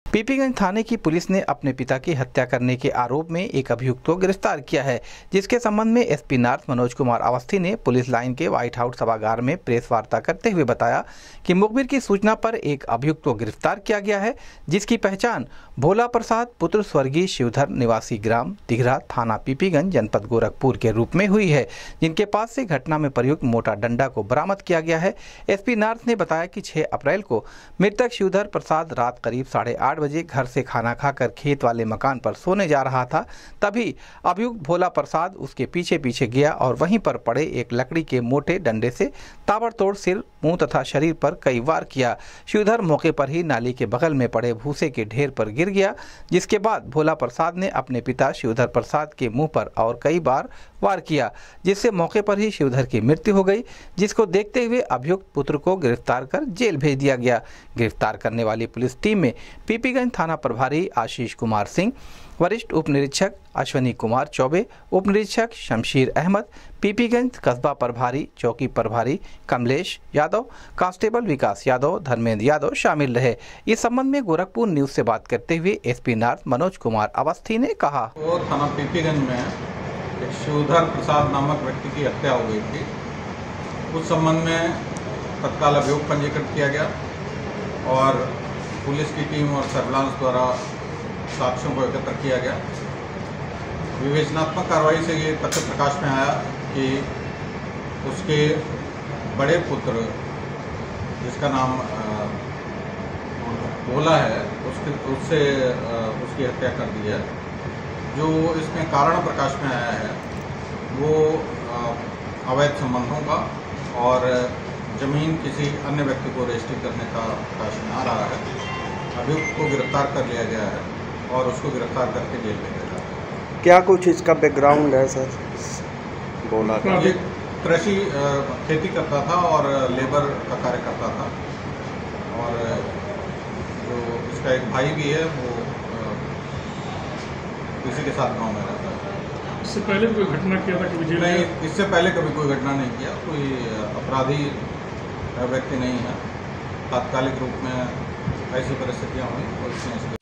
पीपीगंज थाने की पुलिस ने अपने पिता की हत्या करने के आरोप में एक अभियुक्त को गिरफ्तार किया है, जिसके संबंध में एसपी नॉर्थ मनोज कुमार अवस्थी ने पुलिस लाइन के व्हाइट हाउस सभागार में प्रेस वार्ता करते हुए बताया कि मुखबिर की सूचना पर एक अभियुक्त को गिरफ्तार किया गया है, जिसकी पहचान भोला प्रसाद पुत्र स्वर्गीय शिवधर निवासी ग्राम तिघरा थाना पीपीगंज जनपद गोरखपुर के रूप में हुई है, जिनके पास से घटना में प्रयुक्त मोटा डंडा को बरामद किया गया है। एसपी नॉर्थ ने बताया कि 6 अप्रैल को मृतक शिवधर प्रसाद रात करीब 8:30 बजे घर से खाना खाकर खेत वाले मकान पर सोने जा रहा था। तभी अभियुक्त भोला प्रसाद उसके पीछे पीछे गया और वहीं पर पड़े एक लकड़ी के मोटे डंडे से ताबड़तोड़ सिर, मुंह तथा शरीर पर कई वार किया। शिवधर मौके पर ही नाली के बगल में पड़े भूसे के ढेर पर गिर गया, जिसके बाद भोला प्रसाद ने अपने पिता शिवधर प्रसाद के मुंह पर और कई बार वार किया, जिससे मौके पर ही शिवधर की मृत्यु हो गई, जिसको देखते हुए अभियुक्त पुत्र को गिरफ्तार कर जेल भेज दिया गया। गिरफ्तार करने वाली पुलिस टीम में पीपीगंज थाना प्रभारी आशीष कुमार सिंह, वरिष्ठ उप निरीक्षक अश्विनी कुमार चौबे, उप निरीक्षक शमशीर अहमद, पीपीगंज कस्बा प्रभारी चौकी प्रभारी कमलेश यादव, कांस्टेबल विकास यादव, धर्मेंद्र यादव शामिल रहे। इस संबंध में गोरखपुर न्यूज से बात करते हुए एसपी नॉर्थ मनोज कुमार अवस्थी ने कहा, वो थाना पीपीगंज में एक शिवधर प्रसाद नामक व्यक्ति की हत्या हो गई थी। उस संबंध में तत्काल अभियोग पंजीकृत किया गया और पुलिस की टीम और सर्विलांस द्वारा साक्ष्यों को एकत्र किया गया। विवेचनात्मक कार्रवाई से ये तथ्य प्रकाश में आया कि उसके बड़े पुत्र, जिसका नाम भोला है, उससे उसकी हत्या कर दी है। जो इसमें कारण प्रकाश में आया है वो अवैध संबंधों का और जमीन किसी अन्य व्यक्ति को रजिस्ट्री करने का प्रकाश में आ रहा है। अभियुक्त को गिरफ्तार कर लिया गया है और उसको गिरफ्तार करके जेल भेजा गया है। क्या कुछ इसका बैकग्राउंड है सर? बोला था ये कृषि खेती करता था और लेबर का कार्य करता था, और जो इसका एक भाई भी है वो किसी के साथ गाँव में रहता है। इससे पहले कोई घटना किया था कभी जेल? नहीं, इससे पहले कभी कोई घटना नहीं किया। कोई अपराधी व्यक्ति नहीं है। तात्कालिक रूप में ऐसी परिस्थितियाँ हुई और इसने